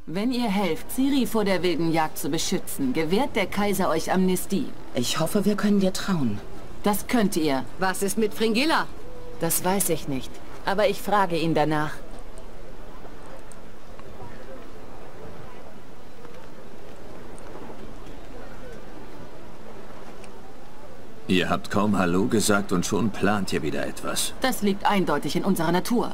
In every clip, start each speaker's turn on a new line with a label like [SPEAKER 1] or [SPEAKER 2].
[SPEAKER 1] Wenn ihr helft, Ciri vor der wilden Jagd zu beschützen, gewährt der Kaiser euch Amnestie.
[SPEAKER 2] Ich hoffe, wir können dir trauen.
[SPEAKER 1] Das könnt ihr.
[SPEAKER 3] Was ist mit Fringilla?
[SPEAKER 1] Das weiß ich nicht, aber ich frage ihn danach.
[SPEAKER 4] Ihr habt kaum Hallo gesagt und schon plant ihr wieder etwas.
[SPEAKER 1] Das liegt eindeutig in unserer Natur.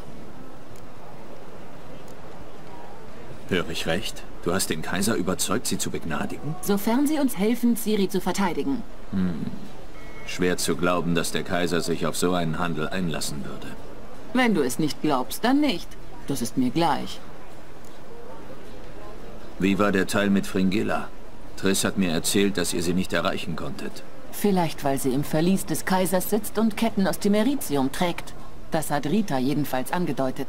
[SPEAKER 4] Höre ich recht? Du hast den Kaiser überzeugt, sie zu begnadigen?
[SPEAKER 1] Sofern sie uns helfen, Ciri zu verteidigen.
[SPEAKER 4] Schwer zu glauben, dass der Kaiser sich auf so einen Handel einlassen würde.
[SPEAKER 1] Wenn du es nicht glaubst, dann nicht. Das ist mir gleich.
[SPEAKER 4] Wie war der Teil mit Fringilla? Triss hat mir erzählt, dass ihr sie nicht erreichen konntet.
[SPEAKER 1] Vielleicht, weil sie im Verlies des Kaisers sitzt und Ketten aus Temeritium trägt. Das hat Rita jedenfalls angedeutet.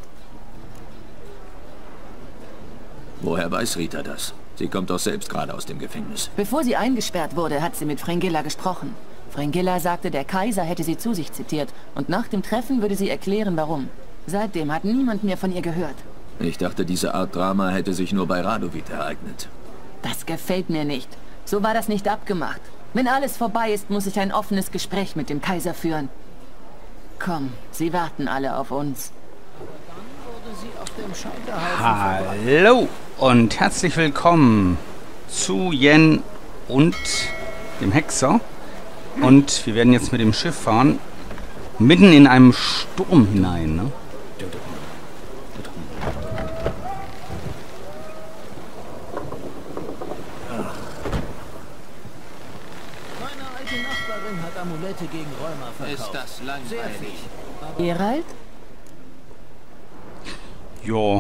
[SPEAKER 4] Woher weiß Rita das? Sie kommt doch selbst gerade aus dem Gefängnis.
[SPEAKER 1] Bevor sie eingesperrt wurde, hat sie mit Fringilla gesprochen. Fringilla sagte, der Kaiser hätte sie zu sich zitiert und nach dem Treffen würde sie erklären, warum. Seitdem hat niemand mehr von ihr gehört.
[SPEAKER 4] Ich dachte, diese Art Drama hätte sich nur bei Radovid ereignet.
[SPEAKER 1] Das gefällt mir nicht. So war das nicht abgemacht. Wenn alles vorbei ist, muss ich ein offenes Gespräch mit dem Kaiser führen. Komm, sie warten alle auf uns.
[SPEAKER 5] Hallo und herzlich willkommen zu Yen und dem Hexer. Und wir werden jetzt mit dem Schiff fahren, mitten in einem Sturm hinein, ne?
[SPEAKER 6] Meine alte Nachbarin hat Amulette gegen Rheuma verkauft. Ist das langweilig?
[SPEAKER 1] Geralt?
[SPEAKER 5] Jo.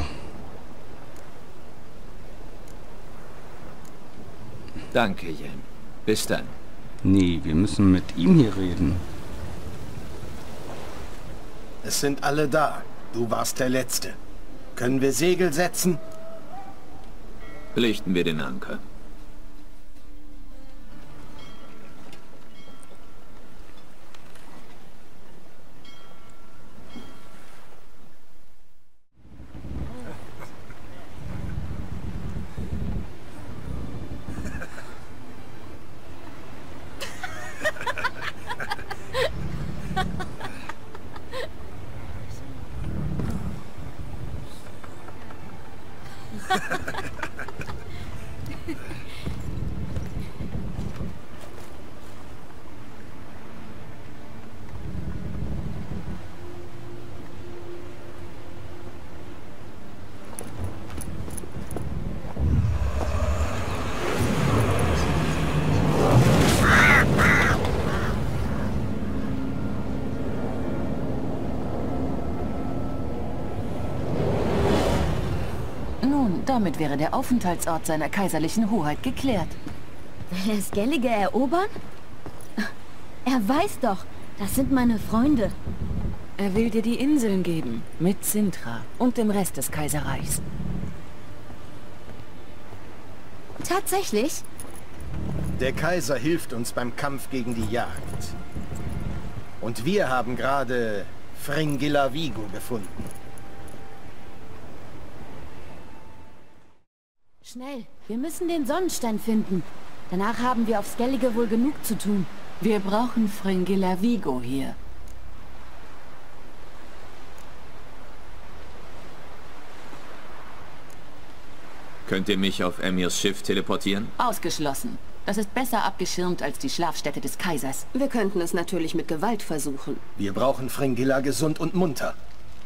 [SPEAKER 4] Danke, Yen. Bis dann.
[SPEAKER 5] Nee, wir müssen mit ihm hier reden.
[SPEAKER 7] Es sind alle da. Du warst der Letzte. Können wir Segel setzen?
[SPEAKER 4] Lichten wir den Anker.
[SPEAKER 1] Damit wäre der Aufenthaltsort seiner kaiserlichen Hoheit geklärt.
[SPEAKER 8] Will er Skellige erobern? Er weiß doch, das sind meine Freunde.
[SPEAKER 1] Er will dir die Inseln geben, mit Cintra und dem Rest des Kaiserreichs.
[SPEAKER 8] Tatsächlich?
[SPEAKER 7] Der Kaiser hilft uns beim Kampf gegen die Jagd. Und wir haben gerade Fringilla Vigo gefunden.
[SPEAKER 8] Schnell, wir müssen den Sonnenstein finden. Danach haben wir auf Skellige wohl genug zu tun.
[SPEAKER 1] Wir brauchen Fringilla Vigo hier.
[SPEAKER 4] Könnt ihr mich auf Emirs Schiff teleportieren?
[SPEAKER 1] Ausgeschlossen. Das ist besser abgeschirmt als die Schlafstätte des Kaisers.
[SPEAKER 3] Wir könnten es natürlich mit Gewalt versuchen.
[SPEAKER 7] Wir brauchen Fringilla gesund und munter.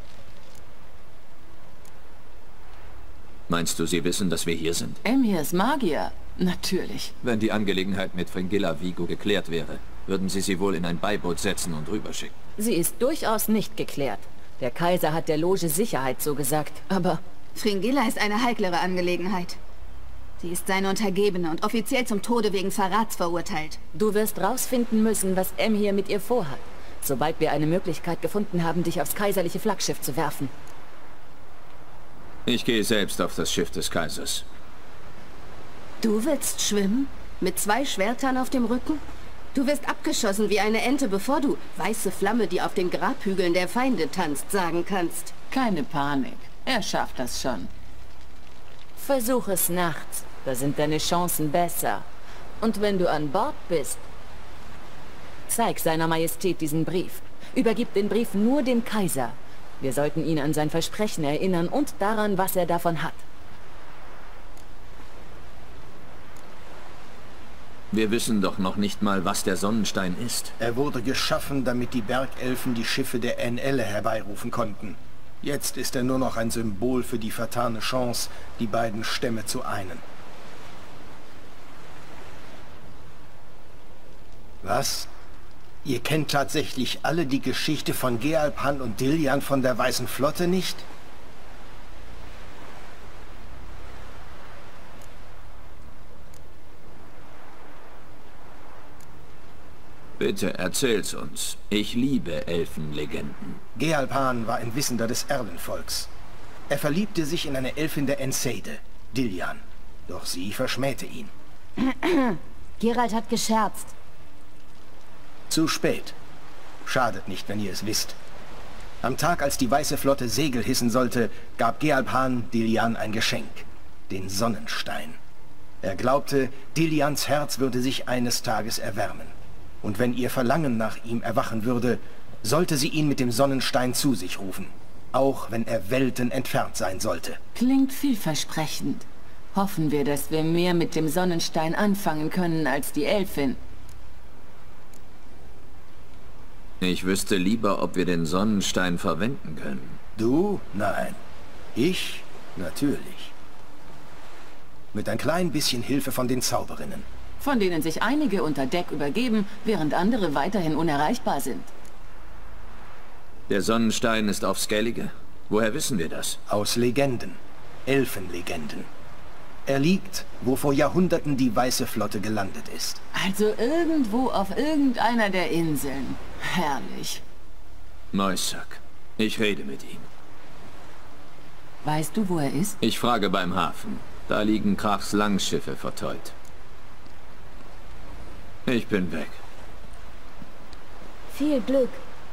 [SPEAKER 4] Meinst du, sie wissen, dass wir hier sind?
[SPEAKER 1] Emirs Magier? Natürlich.
[SPEAKER 4] Wenn die Angelegenheit mit Fringilla Vigo geklärt wäre, würden sie wohl in ein Beiboot setzen und rüberschicken.
[SPEAKER 1] Sie ist durchaus nicht geklärt. Der Kaiser hat der Loge Sicherheit zugesagt, aber...
[SPEAKER 9] Fringilla ist eine heiklere Angelegenheit. Sie ist seine Untergebene und offiziell zum Tode wegen Verrats verurteilt.
[SPEAKER 1] Du wirst rausfinden müssen, was Emhyr mit ihr vorhat, sobald wir eine Möglichkeit gefunden haben, dich aufs kaiserliche Flaggschiff zu werfen.
[SPEAKER 4] Ich gehe selbst auf das Schiff des Kaisers.
[SPEAKER 3] Du willst schwimmen? Mit 2 Schwertern auf dem Rücken? Du wirst abgeschossen wie eine Ente, bevor du weiße Flamme, die auf den Grabhügeln der Feinde tanzt, sagen kannst.
[SPEAKER 1] Keine Panik. Er schafft das schon. Versuch es nachts. Da sind deine Chancen besser. Und wenn du an Bord bist, zeig seiner Majestät diesen Brief. Übergib den Brief nur dem Kaiser. Wir sollten ihn an sein Versprechen erinnern und daran, was er davon hat.
[SPEAKER 4] Wir wissen doch noch nicht mal, was der Sonnenstein ist.
[SPEAKER 7] Er wurde geschaffen, damit die Bergelfen die Schiffe der NL herbeirufen konnten. Jetzt ist er nur noch ein Symbol für die vertane Chance, die beiden Stämme zu einen. Was? Ihr kennt tatsächlich alle die Geschichte von Gealpan und Dillian von der Weißen Flotte nicht?
[SPEAKER 4] Bitte erzähl's uns. Ich liebe Elfenlegenden.
[SPEAKER 7] Gealpan war ein Wissender des Erlenvolks. Er verliebte sich in eine Elfin der Enseide, Dillian. Doch sie verschmähte ihn.
[SPEAKER 8] Geralt hat gescherzt.
[SPEAKER 7] Zu spät. Schadet nicht, wenn ihr es wisst. Am Tag, als die Weiße Flotte Segel hissen sollte, gab Gealpan Dillian ein Geschenk. Den Sonnenstein. Er glaubte, Dillians Herz würde sich eines Tages erwärmen. Und wenn ihr Verlangen nach ihm erwachen würde, sollte sie ihn mit dem Sonnenstein zu sich rufen. Auch wenn er Welten entfernt sein sollte.
[SPEAKER 1] Klingt vielversprechend. Hoffen wir, dass wir mehr mit dem Sonnenstein anfangen können als die Elfin.
[SPEAKER 4] Ich wüsste lieber, ob wir den Sonnenstein verwenden können.
[SPEAKER 7] Du? Nein. Ich? Natürlich. Mit ein klein bisschen Hilfe von den Zauberinnen.
[SPEAKER 1] Von denen sich einige unter Deck übergeben, während andere weiterhin unerreichbar sind.
[SPEAKER 4] Der Sonnenstein ist auf Skellige? Woher wissen wir das?
[SPEAKER 7] Aus Legenden. Elfenlegenden. Er liegt, wo vor Jahrhunderten die Weiße Flotte gelandet ist.
[SPEAKER 1] Also irgendwo auf irgendeiner der Inseln. Herrlich.
[SPEAKER 4] Moisak. Ich rede mit ihm.
[SPEAKER 1] Weißt du, wo er ist?
[SPEAKER 4] Ich frage beim Hafen. Da liegen Krachs Langschiffe verteut. Ich bin weg.
[SPEAKER 8] Viel Glück.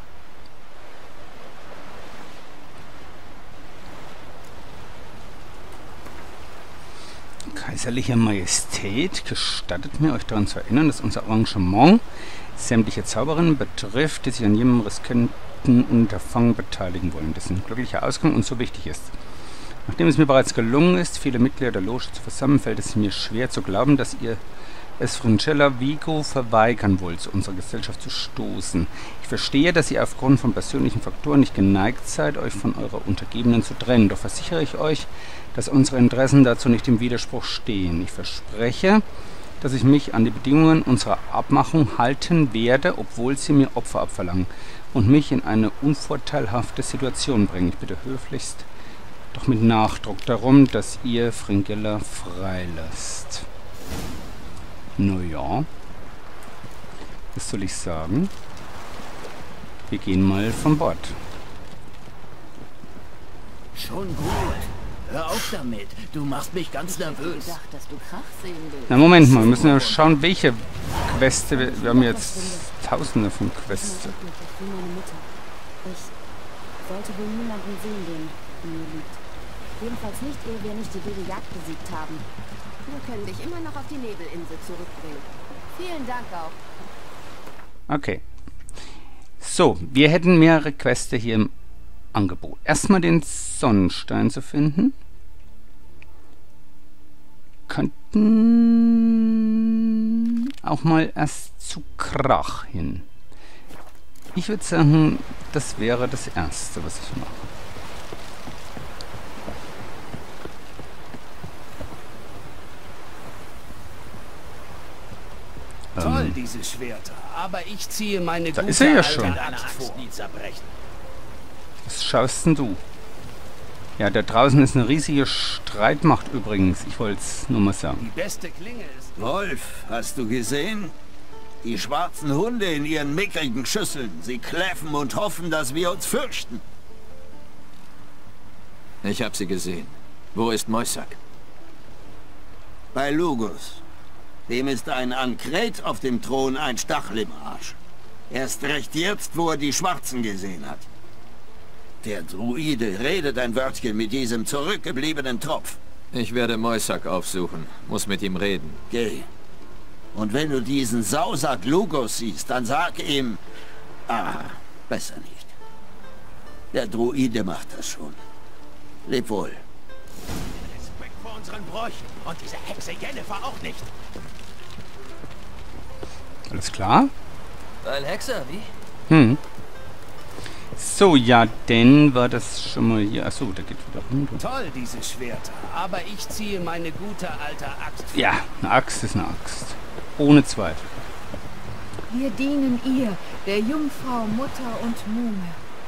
[SPEAKER 5] Kaiserliche Majestät, gestattet mir, euch daran zu erinnern, dass unser Arrangement sämtliche Zauberinnen betrifft, die sich an jedem riskanten Unterfangen beteiligen wollen. Das ist ein glücklicher Ausgang und so wichtig ist. Nachdem es mir bereits gelungen ist, viele Mitglieder der Loge zu versammeln, fällt es mir schwer zu glauben, dass ihr es Fringilla Vigo verweigern wollt, zu unserer Gesellschaft zu stoßen. Ich verstehe, dass ihr aufgrund von persönlichen Faktoren nicht geneigt seid, euch von eurer Untergebenen zu trennen. Doch versichere ich euch, dass unsere Interessen dazu nicht im Widerspruch stehen. Ich verspreche, dass ich mich an die Bedingungen unserer Abmachung halten werde, obwohl sie mir Opfer abverlangen und mich in eine unvorteilhafte Situation bringen. Ich bitte höflichst, doch mit Nachdruck darum, dass ihr Fringilla freilasst. Naja, was soll ich sagen? Wir gehen mal von Bord.
[SPEAKER 6] Schon gut. Hör auf damit. Du machst mich ganz nervös.
[SPEAKER 1] Ich dachte, dass du Krach sehen willst.
[SPEAKER 5] Na Moment mal, wir müssen ja schauen, welche Queste wir haben jetzt tausende von Quests.
[SPEAKER 8] Ich sollte wohl niemanden sehen, den mir liegt. Jedenfalls nicht, ehe wir nicht die wilde Jagd besiegt haben.
[SPEAKER 3] Wir können dich immer noch auf die Nebelinsel zurückbringen. Vielen Dank auch.
[SPEAKER 5] Okay. So, wir hätten mehrere Queste hier im Angebot. Erstmal den Sonnenstein zu finden. Könnten auch mal erst zu Krach hin. Ich würde sagen, das wäre das Erste, was ich mache.
[SPEAKER 6] Toll, diese Schwerter. Aber ich ziehe meine
[SPEAKER 5] Da
[SPEAKER 6] gute
[SPEAKER 5] ist er ja
[SPEAKER 6] alte
[SPEAKER 5] schon.
[SPEAKER 6] Axt nie zerbrechen.
[SPEAKER 5] Was schaust denn du? Ja, da draußen ist eine riesige Streitmacht übrigens. Ich wollte es nur mal sagen.
[SPEAKER 6] Die beste Klinge ist...
[SPEAKER 10] Wolf, hast du gesehen? Die schwarzen Hunde in ihren mickrigen Schüsseln. Sie kläffen und hoffen, dass wir uns fürchten.
[SPEAKER 4] Ich habe sie gesehen. Wo ist Moisak?
[SPEAKER 10] Bei Lugus. Dem ist ein Ankret auf dem Thron ein Stachel im Arsch. Erst recht jetzt, wo er die Schwarzen gesehen hat. Der Druide redet ein Wörtchen mit diesem zurückgebliebenen Tropf.
[SPEAKER 4] Ich werde Moisak aufsuchen. Muss mit ihm reden.
[SPEAKER 10] Geh. Und wenn du diesen Sausack Lugos siehst, dann sag ihm... Ah, besser nicht. Der Druide macht das schon. Leb wohl.
[SPEAKER 6] Respekt vor unseren Bräuchen. Und diese Hexe Jennifer auch nicht.
[SPEAKER 5] Alles klar?
[SPEAKER 6] Weil Hexer, wie?
[SPEAKER 5] So, ja, denn war das schon mal hier. Achso, da geht wieder runter.
[SPEAKER 6] Toll, diese Schwerter. Aber ich ziehe meine gute alte Axt.
[SPEAKER 5] Ja, eine Axt ist eine Axt. Ohne Zweifel.
[SPEAKER 9] Wir dienen ihr, der Jungfrau, Mutter und Muhme.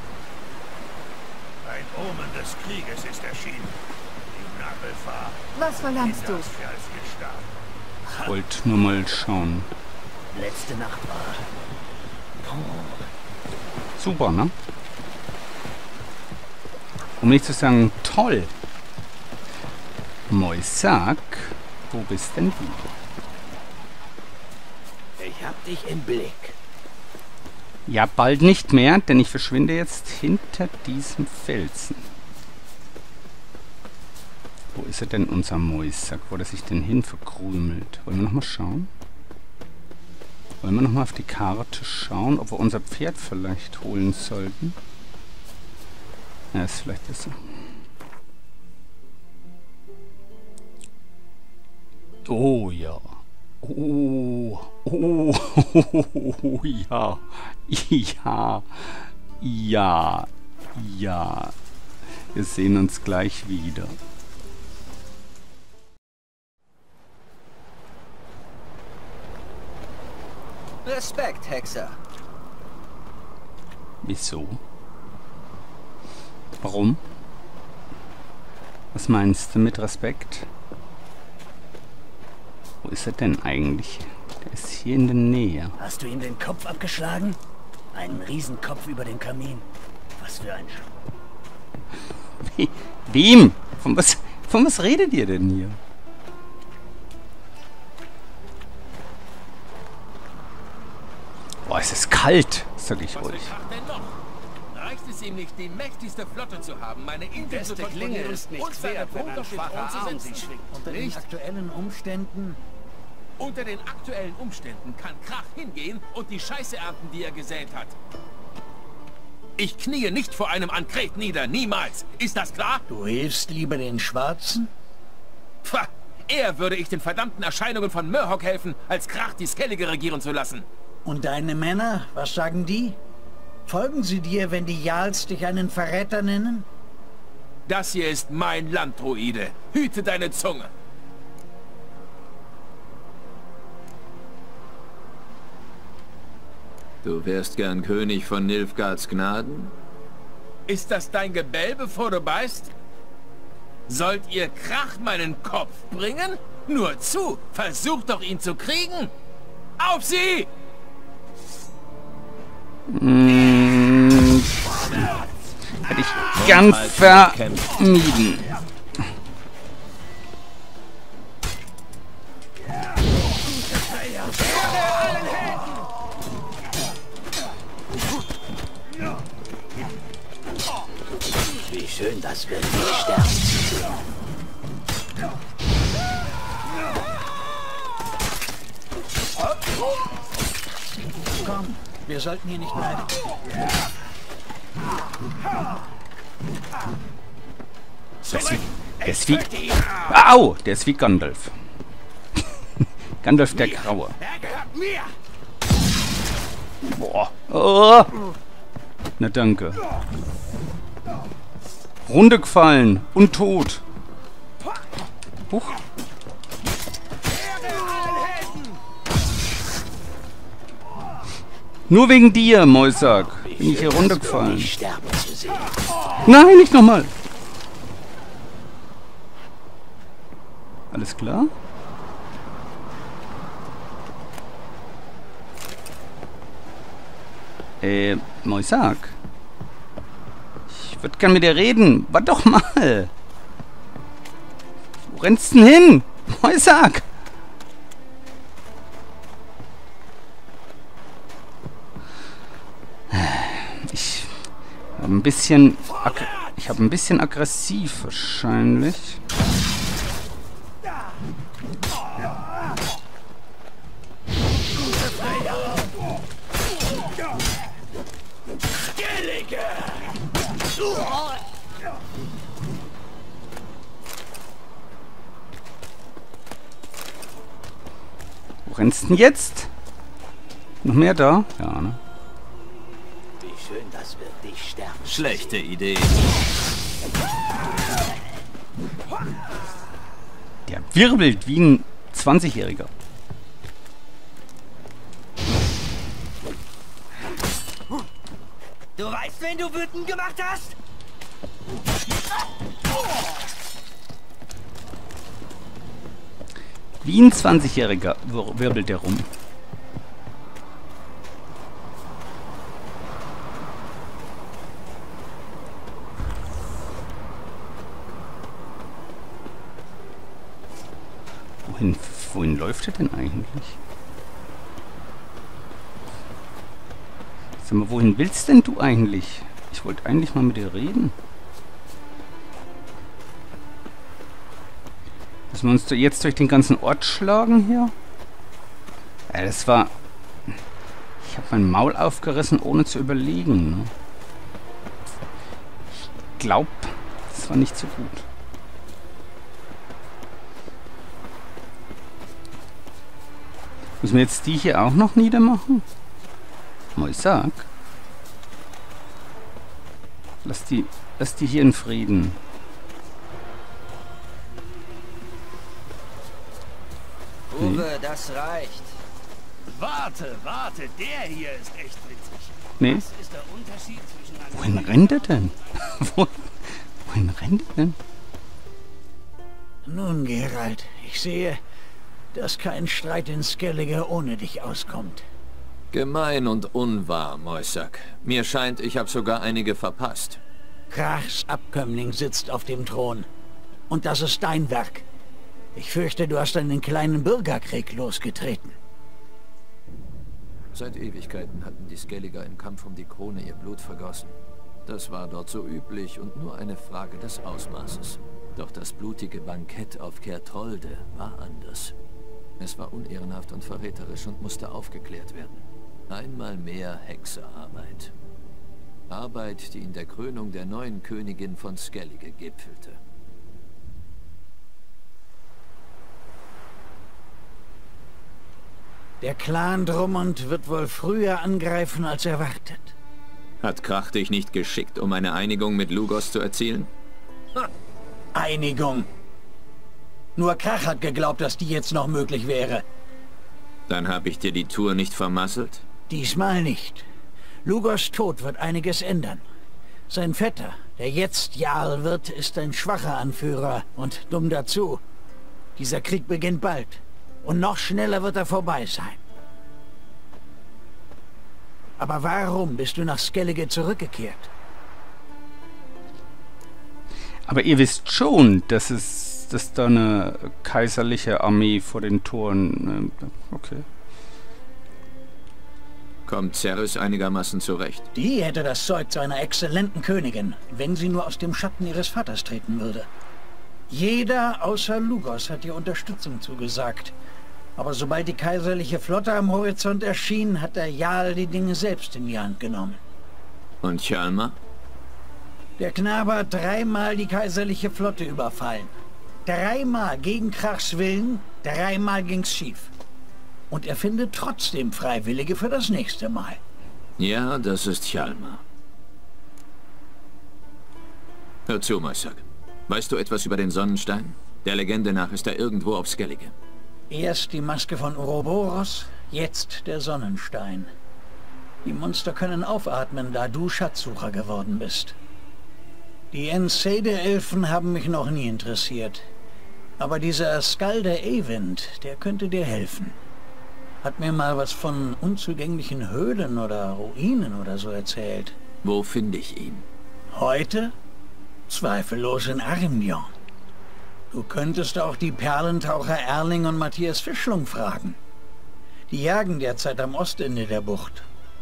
[SPEAKER 11] Ein Omen des Krieges ist erschienen. Die Nabelfahr.
[SPEAKER 9] Was verlangst du?
[SPEAKER 5] Ich wollte nur mal schauen.
[SPEAKER 6] Letzte Nacht war...
[SPEAKER 5] Super, ne? Um nicht zu sagen, toll. Moisak, wo bist denn du?
[SPEAKER 6] Ich hab dich im Blick.
[SPEAKER 5] Ja, bald nicht mehr, denn ich verschwinde jetzt hinter diesem Felsen. Wo ist er denn, unser Moisak? Wo hat er sich denn hin verkrümelt? Wollen wir nochmal schauen? Wollen wir nochmal auf die Karte schauen, ob wir unser Pferd vielleicht holen sollten? Ja, ist vielleicht besser. Oh ja. Oh, ja. Ja. Ja. Ja. Wir sehen uns gleich wieder.
[SPEAKER 6] Respekt, Hexer.
[SPEAKER 5] Wieso? Warum? Was meinst du mit Respekt? Wo ist er denn eigentlich? Der ist hier in der Nähe.
[SPEAKER 6] Hast du ihm den Kopf abgeschlagen? Einen Riesenkopf über den Kamin. Was für ein
[SPEAKER 5] Wem? Von was redet ihr denn hier? Boah, es ist kalt, sag ich euch.
[SPEAKER 11] Reicht es ihm nicht, die mächtigste Flotte zu haben, meine Insel zu kontrollieren
[SPEAKER 6] ist nicht
[SPEAKER 11] und seine
[SPEAKER 6] wert, wenn
[SPEAKER 11] Punkte
[SPEAKER 6] ein schwacher Arm sie schwingt. Unter den aktuellen Umständen...
[SPEAKER 11] Unter den aktuellen Umständen kann Krach hingehen und die Scheiße ernten, die er gesät hat. Ich kniee nicht vor einem Ankret nieder, niemals. Ist das klar?
[SPEAKER 6] Du hilfst lieber den Schwarzen?
[SPEAKER 11] Pfah, eher würde ich den verdammten Erscheinungen von Murhok helfen, als Krach die Skellige regieren zu lassen.
[SPEAKER 6] Und deine Männer, was sagen die? Folgen sie dir, wenn die Jarls dich einen Verräter nennen?
[SPEAKER 11] Das hier ist mein Land, Druide. Hüte deine Zunge.
[SPEAKER 4] Du wärst gern König von Nilfgaards Gnaden?
[SPEAKER 11] Ist das dein Gebell, bevor du beißt? Sollt ihr Krach meinen Kopf bringen? Nur zu! Versucht doch, ihn zu kriegen! Auf sie!
[SPEAKER 5] Hätte ich gern vermieden.
[SPEAKER 6] Wie schön, dass wir nicht sterben zu sehen. Komm, wir sollten hier nicht bleiben.
[SPEAKER 5] Der ist wie... Au! Der ist wie Gandalf. Gandalf der Graue. Boah. Oh. Na danke. Runtergefallen und tot. Huch. Nur wegen dir, Moisak, bin ich hier runtergefallen. Nein, nicht nochmal. Alles klar? Moisak? Ich würde gern mit dir reden. Warte doch mal. Wo rennst du denn hin? Moisak! Ich habe ein bisschen aggressiv wahrscheinlich. rennst denn jetzt? Noch mehr da? Ja, ne?
[SPEAKER 6] Wie schön, dass wir dich sterben.
[SPEAKER 4] Schlechte Idee.
[SPEAKER 5] Der wirbelt wie ein 20-Jähriger.
[SPEAKER 12] Du weißt, wen du wütend gemacht hast?
[SPEAKER 5] Wie ein 20-Jähriger wirbelt der rum. Wohin läuft er denn eigentlich? Sag mal, wohin willst denn du eigentlich? Ich wollte eigentlich mal mit dir reden. Müssen wir uns jetzt durch den ganzen Ort schlagen hier? Ja, das war... Ich habe mein Maul aufgerissen, ohne zu überlegen. Ne? Ich glaube, das war nicht so gut. Müssen wir jetzt die hier auch noch niedermachen? Mal sag. Lass die hier in Frieden.
[SPEAKER 12] Uwe, das reicht.
[SPEAKER 11] Warte, der hier ist echt witzig.
[SPEAKER 5] Nee.
[SPEAKER 11] Was ist der Unterschied zwischen einem...
[SPEAKER 5] Wohin rennt er denn? Wohin rennt er denn?
[SPEAKER 6] Nun, Geralt, ich sehe, dass kein Streit in Skellige ohne dich auskommt.
[SPEAKER 4] Gemein und unwahr, Moisak. Mir scheint, ich habe sogar einige verpasst.
[SPEAKER 6] Krachs Abkömmling sitzt auf dem Thron. Und das ist dein Werk. Ich fürchte, du hast einen kleinen Bürgerkrieg losgetreten.
[SPEAKER 4] Seit Ewigkeiten hatten die Skelliger im Kampf um die Krone ihr Blut vergossen. Das war dort so üblich und nur eine Frage des Ausmaßes. Doch das blutige Bankett auf Kertrolde war anders. Es war unehrenhaft und verräterisch und musste aufgeklärt werden. Einmal mehr Hexerarbeit. Arbeit, die in der Krönung der neuen Königin von Skellige gipfelte.
[SPEAKER 6] Der Clan Drummond wird wohl früher angreifen als erwartet.
[SPEAKER 4] Hat Krach dich nicht geschickt, um eine Einigung mit Lugos zu erzielen?
[SPEAKER 6] Ha! Einigung! Nur Krach hat geglaubt, dass die jetzt noch möglich wäre.
[SPEAKER 4] Dann habe ich dir die Tour nicht vermasselt?
[SPEAKER 6] Diesmal nicht. Lugos Tod wird einiges ändern. Sein Vetter, der jetzt Jarl wird, ist ein schwacher Anführer und dumm dazu. Dieser Krieg beginnt bald. Und noch schneller wird er vorbei sein. Aber warum bist du nach Skellige zurückgekehrt?
[SPEAKER 5] Aber ihr wisst schon, dass da eine kaiserliche Armee vor den Toren... okay.
[SPEAKER 4] Kommt Cerys einigermaßen zurecht?
[SPEAKER 6] Die hätte das Zeug zu einer exzellenten Königin, wenn sie nur aus dem Schatten ihres Vaters treten würde. Jeder außer Lugos hat ihr Unterstützung zugesagt. Aber sobald die kaiserliche Flotte am Horizont erschien, hat der Jarl die Dinge selbst in die Hand genommen.
[SPEAKER 4] Und Hjalmar?
[SPEAKER 6] Der Knabe hat 3-mal die kaiserliche Flotte überfallen. 3-mal gegen Krachs Willen, 3-mal ging's schief. Und er findet trotzdem Freiwillige für das nächste Mal.
[SPEAKER 4] Ja, das ist Hjalmar. Hör zu, Moisak. Weißt du etwas über den Sonnenstein? Der Legende nach ist er irgendwo auf Skellige.
[SPEAKER 6] Erst die Maske von Ouroboros, jetzt der Sonnenstein. Die Monster können aufatmen, da du Schatzsucher geworden bist. Die Enseide-Elfen haben mich noch nie interessiert. Aber dieser Skalder Eyvind, der könnte dir helfen. Hat mir mal was von unzugänglichen Höhlen oder Ruinen oder so erzählt.
[SPEAKER 4] Wo finde ich ihn?
[SPEAKER 6] Heute? Zweifellos in Arimdion. Du könntest auch die Perlentaucher Erling und Matthias Fischlung fragen. Die jagen derzeit am Ostende der Bucht.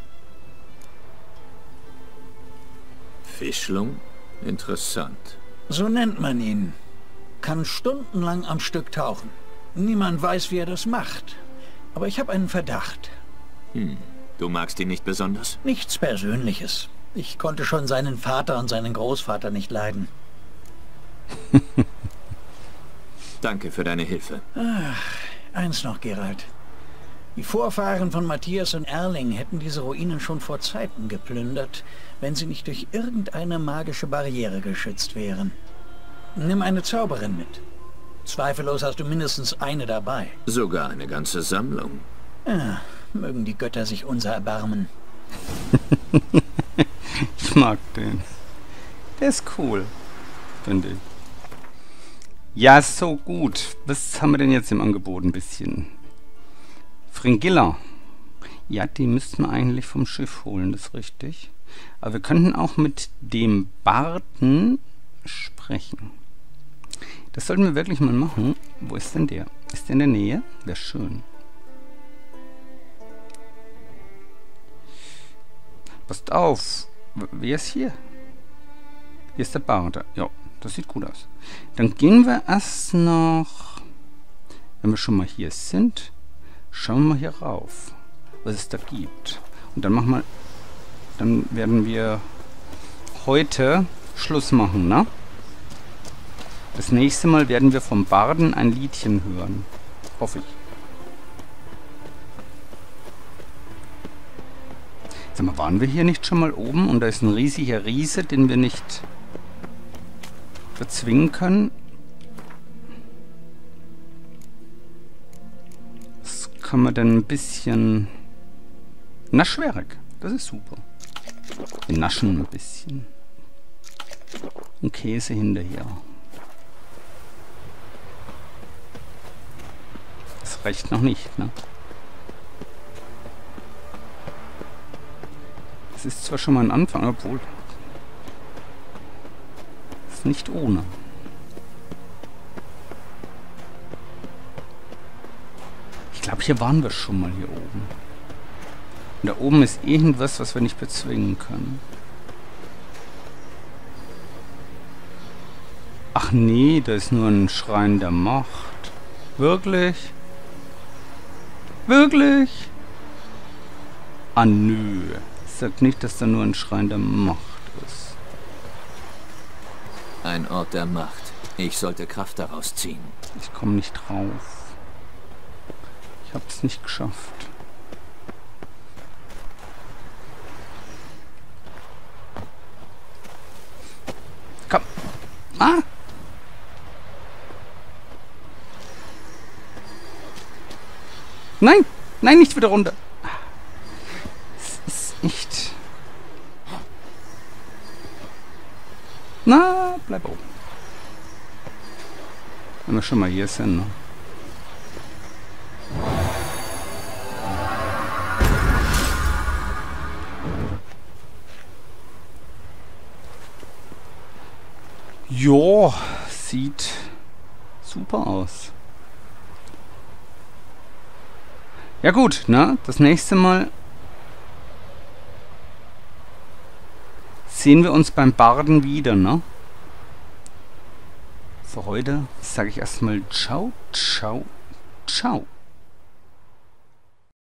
[SPEAKER 4] Fischlung? Interessant.
[SPEAKER 6] So nennt man ihn. Kann stundenlang am Stück tauchen. Niemand weiß, wie er das macht. Aber ich habe einen Verdacht.
[SPEAKER 4] Du magst ihn nicht besonders?
[SPEAKER 6] Nichts Persönliches. Ich konnte schon seinen Vater und seinen Großvater nicht leiden.
[SPEAKER 4] Danke für deine Hilfe.
[SPEAKER 6] Ach, eins noch, Geralt. Die Vorfahren von Matthias und Erling hätten diese Ruinen schon vor Zeiten geplündert, wenn sie nicht durch irgendeine magische Barriere geschützt wären. Nimm eine Zauberin mit. Zweifellos hast du mindestens eine dabei.
[SPEAKER 4] Sogar eine ganze Sammlung.
[SPEAKER 6] Ja, mögen die Götter sich unser erbarmen.
[SPEAKER 5] Ich mag den. Der ist cool, finde ich. Ja, so gut. Was haben wir denn jetzt im Angebot ein bisschen? Fringilla. Ja, die müssten wir eigentlich vom Schiff holen, das ist richtig. Aber wir könnten auch mit dem Barden sprechen. Das sollten wir wirklich mal machen. Wo ist denn der? Ist der in der Nähe? Wäre schön. Passt auf. Wer ist hier? Hier ist der Barde. Ja, das sieht gut aus. Dann gehen wir erst noch, wenn wir schon mal hier sind, schauen wir mal hier rauf, was es da gibt. Und dann werden wir heute Schluss machen, ne? Das nächste Mal werden wir vom Barden ein Liedchen hören. Hoffe ich. Sag mal, waren wir hier nicht schon mal oben? Und da ist ein riesiger Riese, den wir nicht bezwingen können. Was kann man denn ein bisschen... Naschwerk. Das ist super. Wir naschen ein bisschen. Und Käse hinterher. Das reicht noch nicht, ne? Das ist zwar schon mal ein Anfang, obwohl... Das ist nicht ohne. Ich glaube, hier waren wir schon mal hier oben. Und da oben ist irgendwas, was wir nicht bezwingen können. Ach nee, da ist nur ein Schrein der Macht. Wirklich? Wirklich? Ah nö. Sagt nicht, dass da nur ein Schrein der Macht ist.
[SPEAKER 4] Ein Ort der Macht. Ich sollte Kraft daraus ziehen.
[SPEAKER 5] Ich komme nicht drauf. Ich habe es nicht geschafft. Komm. Ah! Nein! Nein, nicht wieder runter! Es ist echt... Na, bleib oben. Wenn wir schon mal hier sind, ne? Jo, sieht super aus. Ja gut, ne? Das nächste Mal sehen wir uns beim Barden wieder, ne? Für heute sage ich erstmal ciao, ciao, ciao.